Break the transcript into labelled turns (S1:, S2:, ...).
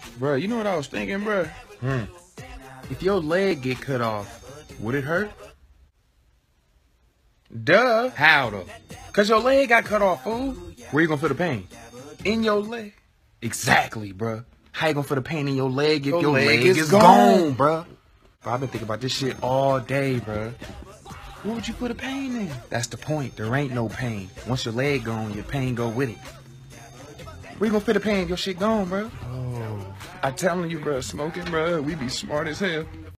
S1: Bro, you know what I was thinking, bro? If your leg get cut off, would it hurt? Duh. How though? Cause your leg got cut off, fool. Where you gonna feel the pain? In your leg. Exactly, bro. How you gonna feel the pain in your leg if your leg is gone, bro? Bro, I've been thinking about this shit all day, bro. What would you put a pain in? That's the point. There ain't no pain. Once your leg gone, your pain go with it. Where you gonna feel the pain if your shit gone, bro? Oh, I'm telling you, bro, smoking, bro, we be smart as hell.